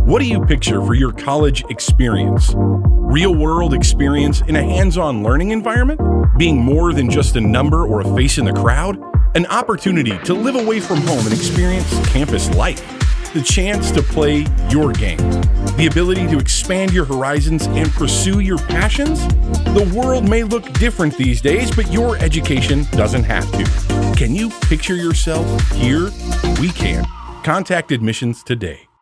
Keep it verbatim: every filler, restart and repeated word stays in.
What do you picture for your college experience? Real-world experience in a hands-on learning environment? Being more than just a number or a face in the crowd? An opportunity to live away from home and experience campus life? The chance to play your game? The ability to expand your horizons and pursue your passions? The world may look different these days, but your education doesn't have to. Can you picture yourself here? We can. Contact admissions today.